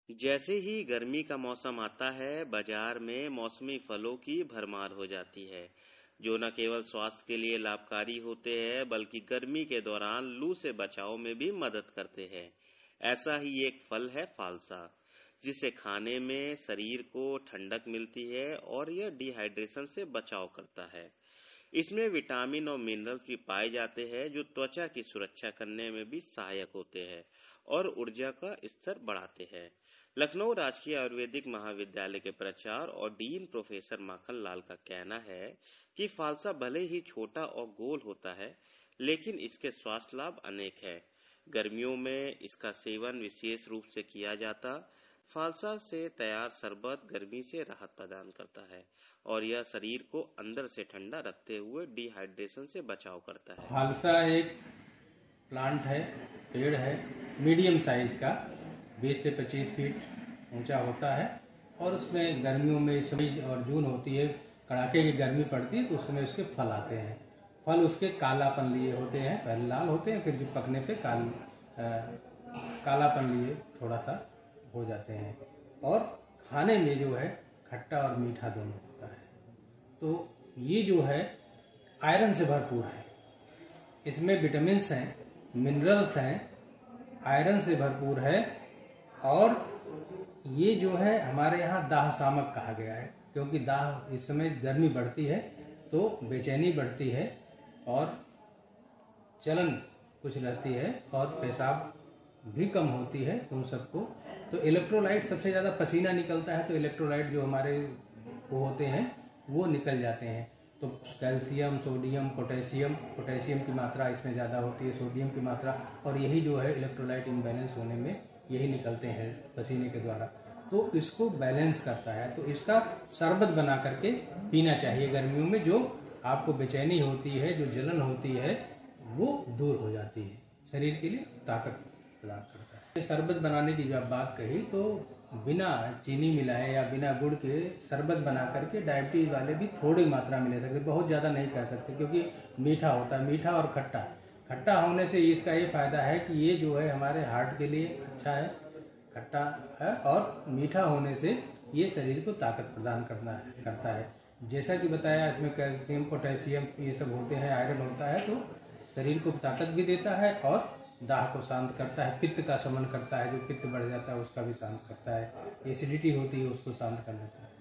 जैसे ही गर्मी का मौसम आता है, बाजार में मौसमी फलों की भरमार हो जाती है, जो न केवल स्वास्थ्य के लिए लाभकारी होते हैं, बल्कि गर्मी के दौरान लू से बचाव में भी मदद करते हैं। ऐसा ही एक फल है फालसा, जिसे खाने में शरीर को ठंडक मिलती है और यह डिहाइड्रेशन से बचाव करता है। इसमें विटामिन और मिनरल्स भी पाए जाते हैं, जो त्वचा की सुरक्षा करने में भी सहायक होते हैं और ऊर्जा का स्तर बढ़ाते हैं। लखनऊ राजकीय आयुर्वेदिक महाविद्यालय के प्राचार्य और डीन प्रोफेसर माखन लाल का कहना है कि फालसा भले ही छोटा और गोल होता है, लेकिन इसके स्वास्थ्य लाभ अनेक हैं। गर्मियों में इसका सेवन विशेष रूप से किया जाता। फालसा से तैयार शरबत गर्मी से राहत प्रदान करता है और यह शरीर को अंदर से ठंडा रखते हुए डिहाइड्रेशन से बचाव करता है। फालसा एक प्लांट है, पेड़ है, मीडियम साइज का, 20 से 25 फीट ऊंचा होता है और उसमें गर्मियों में इस समय और जून होती है, कड़ाके की गर्मी पड़ती है तो उस समय उसके फल आते हैं। फल उसके कालापन लिए होते हैं, पहले लाल होते हैं, फिर जो पकने पे कालापन लिए थोड़ा सा हो जाते हैं और खाने में जो है खट्टा और मीठा दोनों होता है। तो ये जो है आयरन से भरपूर है, इसमें विटामिन्स हैं, मिनरल्स हैं, आयरन से भरपूर है और ये जो है हमारे यहाँ दाह शामक कहा गया है, क्योंकि दाह इस समय गर्मी बढ़ती है तो बेचैनी बढ़ती है और चलन कुछ रहती है और पेशाब भी कम होती है उन सबको। तो इलेक्ट्रोलाइट सबसे ज्यादा पसीना निकलता है तो इलेक्ट्रोलाइट जो हमारे वो होते हैं वो निकल जाते हैं। तो कैल्शियम, सोडियम, पोटेशियम की मात्रा इसमें ज़्यादा होती है, सोडियम की मात्रा, और यही जो है इलेक्ट्रोलाइट इम्बैलेंस होने में यही निकलते हैं पसीने के द्वारा। तो इसको बैलेंस करता है। तो इसका शरबत बना करके पीना चाहिए गर्मियों में, जो आपको बेचैनी होती है, जो जलन होती है वो दूर हो जाती है, शरीर के लिए ताकत प्रदान करता है। शरबत बनाने की जब बात कही तो बिना चीनी मिलाए या बिना गुड़ के शरबत बना करके डायबिटीज वाले भी थोड़ी मात्रा में ले सकते, बहुत ज़्यादा नहीं कर सकते, क्योंकि मीठा होता है। मीठा और खट्टा होने से इसका ये फायदा है कि ये जो है हमारे हार्ट के लिए अच्छा है, खट्टा है, और मीठा होने से ये शरीर को ताकत प्रदान करता है। जैसा कि बताया, इसमें कैल्शियम, पोटेशियम ये सब होते हैं, आयरन होता है, तो शरीर को ताकत भी देता है और दाह को शांत करता है, पित्त का शमन करता है, जो पित्त बढ़ जाता है उसका भी शांत करता है, एसिडिटी होती है उसको शांत कर देता है।